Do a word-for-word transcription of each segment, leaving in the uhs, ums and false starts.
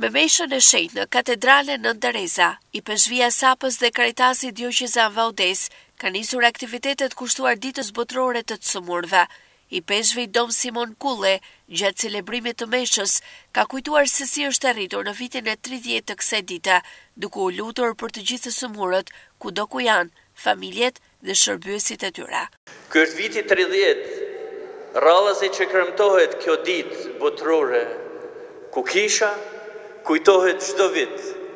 Me meshën e shenjtë në katedralen Nën Tereza, i peshvia Sapës dhe Karitasi Dioqezan Vaudes ka nisur aktivitetet kushtuar ditës botërore të të sëmurëve. I peshvi Dom Simon Kulle, gjatë celebrimit të meshës, ka kujtuar se si është arritur në vitin e tridhjetë të kësaj dite, duke u lutur për të gjithë sëmurët, kudo ku janë, familjet dhe shërbyesit e tyre. Ky është viti tridhjetë, rrallësi që kremtohet kjo ditë botërore, ku kisha kujtohet çdo vit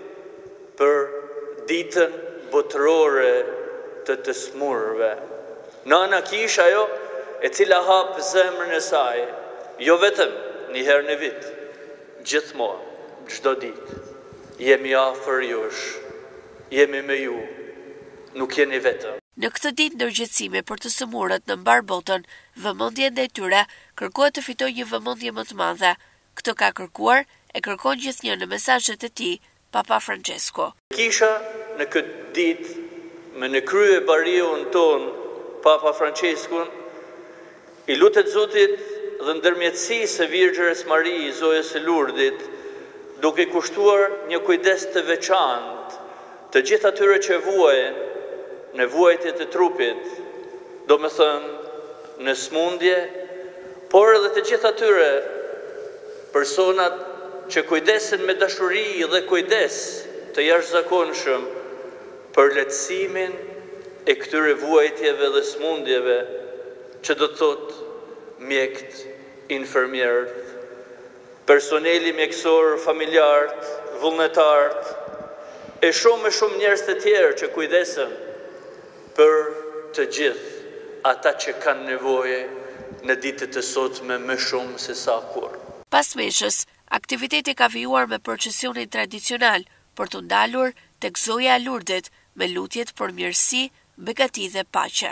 për ditën botërore të të smurëve. Nana kisha ajo e cila hap zemrën e saj, jo vetëm një herë në vit, gjithmonë, çdo ditë. Jemi afër jush, jemi me ju, nuk jeni vetëm. Në këtë ditë ndërgjegjësime për të sëmurët në mbar botën, vëmendja ndaj tyre kërkohet të fitojë një vëmendje më të madhe. Këtë ka kërkuar e kërkon gjithnjë në mesazhet e tij Papa Francesco. Kisha në këtë ditë me në krye bariun ton Papa Franceskun, i lutet Zotit dhe ndërmjetësisë së Virgjëres Marijë, Zojës së Lurdit, duke kushtuar një kujdes të veçantë të gjithë atyre që vuajnë në vuajtje të trupit, do me thënë në smundje, por edhe të gjithë atyre personat që kujdesen me dashuri dhe kujdes të jashtëzakonshëm për lehtësimin e këtyre vuajtjeve dhe smundjeve, që do të thotë mjekët, infermierët, personeli mjekësor, familjarët, vullnetarët, e shumë e shumë njerëz të tjerë që kujdesen për të gjithë ata që kanë nevoje në ditët e sotme më shumë se sa kur. Pas meshës, aktiviteti ka vijuar me procesionin tradicional për të ndalur tek Zoja e Lurdit me lutjet për mirësi, begati dhe paqe.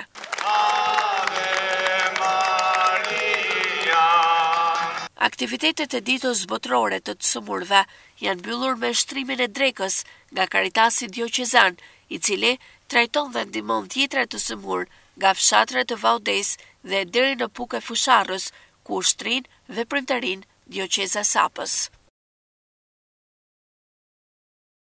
Aktivitetet e ditës botërore të të sëmurëve janë mbyllur me shtrimin e drekës nga Karitasi Dioqezan, i cili trajton dhe ndihmon dhjetra të sëmurë nga fshatrat e Vaudes dhe deri në Pukë e Fusharrës, ku ushtrin veprimtarinë Dioqeza Sapës.